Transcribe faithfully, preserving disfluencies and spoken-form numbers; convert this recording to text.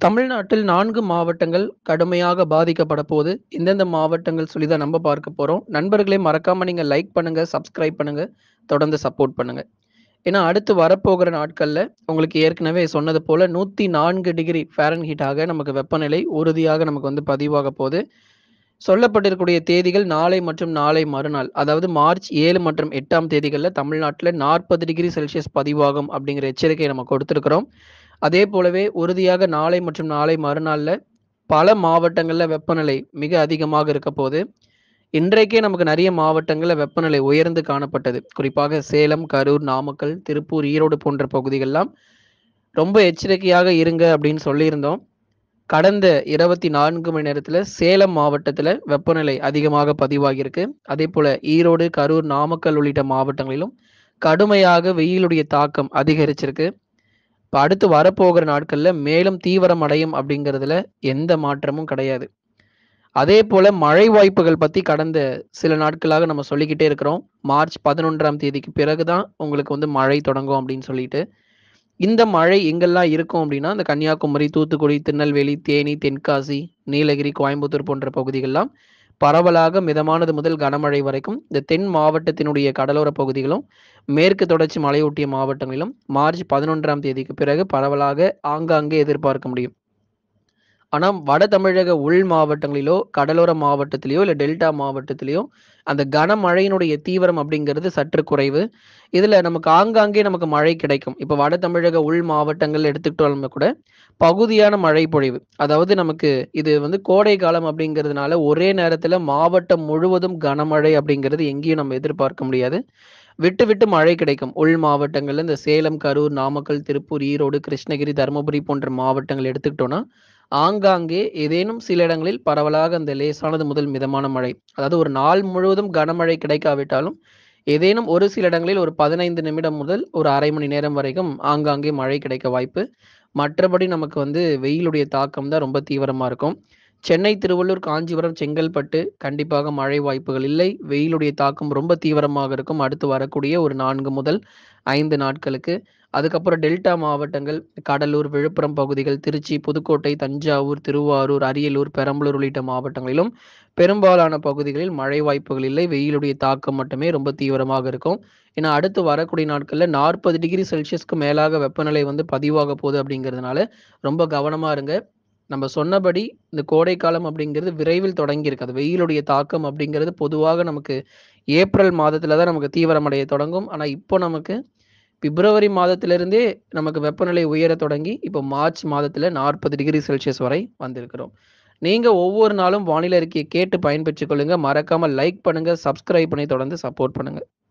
தமிழ்நாட்டில் நான்கு மாவட்டங்கள் கடுமையாக பாதிக்கப்பட போது. எந்தெந்த மாவட்டங்கள் சொல்லி தான் நம்ம பார்க்க போறோம். நண்பர்களே மறக்காம நீங்க லைக் பண்ணுங்க, சப்ஸ்கிரைப் பண்ணுங்க, தொடர்ந்து சப்போர்ட் பண்ணுங்க. ஏன்னா அடுத்து வரப்போகிற நாட்கள்ல உங்களுக்கு ஏற்கனவே சொன்னது போல நூற்றி நான்கு டிகிரி ஃபாரன்ஹீட்டாக நமக்கு வெப்பநிலை உறுதியாக நமக்கு வந்து பதிவாக போது. சொல்லப்பட்டிருக்கக்கூடிய தேதிகள் நாளை மற்றும் நாளை மறுநாள். அதாவது மார்ச் ஏழு மற்றும் எட்டாம் தேதிகள்ல தமிழ்நாட்டுல நாற்பது டிகிரி செல்சியஸ் பதிவாகும் அப்படிங்கிற எச்சரிக்கையை நம்ம கொடுத்திருக்கிறோம். அதே போலவே உறுதியாக நாளை மற்றும் நாளை மறுநாள்ல பல மாவட்டங்கள்ல வெப்பநிலை மிக அதிகமாக இருக்க போது. இன்றைக்கே நமக்கு நிறைய மாவட்டங்கள்ல வெப்பநிலை உயர்ந்து காணப்பட்டது. குறிப்பாக சேலம், கரூர், நாமக்கல், திருப்பூர், ஈரோடு போன்ற பகுதிகள்லாம் ரொம்ப எச்சரிக்கையாக இருங்க அப்படின்னு சொல்லியிருந்தோம். கடந்த இருபத்தி நான்கு மணி நேரத்துல சேலம் மாவட்டத்துல வெப்பநிலை அதிகமாக பதிவாகியிருக்கு. அதே போல ஈரோடு, கரூர், நாமக்கல் உள்ளிட்ட மாவட்டங்களிலும் கடுமையாக வெயிலுடைய தாக்கம் அதிகரிச்சிருக்கு. இப்ப அடுத்து வரப்போகிற நாட்கள்ல மேலும் தீவிரம் அடையும் அப்படிங்கிறதுல எந்த மாற்றமும் கிடையாது. அதே போல மழை வாய்ப்புகள் பத்தி கடந்த சில நாட்களாக நம்ம சொல்லிக்கிட்டே இருக்கிறோம். மார்ச் பதினொன்றாம் தேதிக்கு பிறகுதான் உங்களுக்கு வந்து மழை தொடங்கும் அப்படின்னு சொல்லிட்டு. இந்த மழை எங்கெல்லாம் இருக்கும் அப்படின்னா, இந்த கன்னியாகுமரி, தூத்துக்குடி, திருநெல்வேலி, தேனி, தென்காசி, நீலகிரி, கோயம்புத்தூர் போன்ற பகுதிகள்லாம் பரவலாக மிதமானது முதல் கனமழை வரைக்கும் இந்த தென் மாவட்டத்தினுடைய கடலோர பகுதிகளும், மேற்கு தொடர்ச்சி மலையொட்டிய மாவட்டங்களிலும் மார்ச் பதினொன்றாம் தேதிக்கு பிறகு பரவலாக ஆங்காங்கே எதிர்பார்க்க முடியும். ஆனா, வட தமிழக உள் மாவட்டங்களிலோ, கடலோர மாவட்டத்திலயோ, இல்ல டெல்டா மாவட்டத்திலயோ அந்த கனமழையினுடைய தீவிரம் அப்படிங்கிறது சற்று குறைவு. இதுல நமக்கு ஆங்காங்கே நமக்கு மழை கிடைக்கும். இப்ப வட தமிழக உள் மாவட்டங்கள் எடுத்துக்கிட்டோம்னா கூட, பகுதியான மழை பொழிவு. அதாவது நமக்கு இது வந்து கோடை காலம் அப்படிங்கிறதுனால, ஒரே நேரத்துல மாவட்டம் முழுவதும் கனமழை அப்படிங்கிறது எங்கேயும் நம்ம எதிர்பார்க்க முடியாது. விட்டு விட்டு மழை கிடைக்கும். உள் மாவட்டங்கள்ல இந்த சேலம், கரூர், நாமக்கல், திருப்பூர், ஈரோடு, கிருஷ்ணகிரி, தருமபுரி போன்ற மாவட்டங்கள் எடுத்துக்கிட்டோம்னா, ஆங்காங்கே ஏதேனும் சில இடங்களில் பரவலாக அந்த லேசானது முதல் மிதமான மழை. அதாவது ஒரு நாள் முழுவதும் கனமழை கிடைக்காவிட்டாலும், ஏதேனும் ஒரு சில இடங்களில் ஒரு பதினைந்து நிமிடம் முதல் ஒரு அரை மணி நேரம் வரைக்கும் ஆங்காங்கே மழை கிடைக்க வாய்ப்பு. மற்றபடி நமக்கு வந்து வெயிலுடைய தாக்கம் தான் ரொம்ப தீவிரமா இருக்கும். சென்னை, திருவள்ளூர், காஞ்சிபுரம், செங்கல்பட்டு கண்டிப்பாக மழை வாய்ப்புகள் இல்லை. வெயிலுடைய தாக்கம் ரொம்ப தீவிரமாக இருக்கும். அடுத்து வரக்கூடிய ஒரு நான்கு முதல் ஐந்து நாட்களுக்கு. அதுக்கப்புறம் டெல்டா மாவட்டங்கள், கடலூர், விழுப்புரம் பகுதிகள், திருச்சி, புதுக்கோட்டை, தஞ்சாவூர், திருவாரூர், அரியலூர், பெரம்பலூர் உள்ளிட்ட மாவட்டங்களிலும் பெரும்பாலான பகுதிகளில் மழை வாய்ப்புகள் இல்லை. வெயிலுடைய தாக்கம் மட்டுமே ரொம்ப தீவிரமாக இருக்கும். ஏன்னா அடுத்து வரக்கூடிய நாட்கள்ல நாற்பது டிகிரி செல்சியஸ்க்கு மேலாக வெப்பநிலை வந்து பதிவாக போகுது அப்படிங்கிறதுனால ரொம்ப கவனமா இருங்க. நம்ம சொன்னபடி இந்த கோடை காலம் அப்படிங்கிறது விரைவில் தொடங்கியிருக்கு. அது வெயிலுடைய தாக்கம் அப்படிங்கிறது பொதுவாக நமக்கு ஏப்ரல் மாதத்துல தான் நமக்கு தீவிரமடைய தொடங்கும். ஆனா இப்போ நமக்கு பிப்ரவரி மாதத்திலிருந்தே நமக்கு வெப்பநிலை உயர தொடங்கி, இப்போ மார்ச் மாதத்துல நாற்பது டிகிரி செல்சியஸ் வரை வந்திருக்கிறோம். நீங்க ஒவ்வொரு நாளும் வானிலை அறிக்கையை கேட்டு பயன்பெற்றுக் கொள்ளுங்க. மறக்காம லைக் பண்ணுங்க, சப்ஸ்கிரைப் பண்ணி தொடர்ந்து சப்போர்ட் பண்ணுங்க.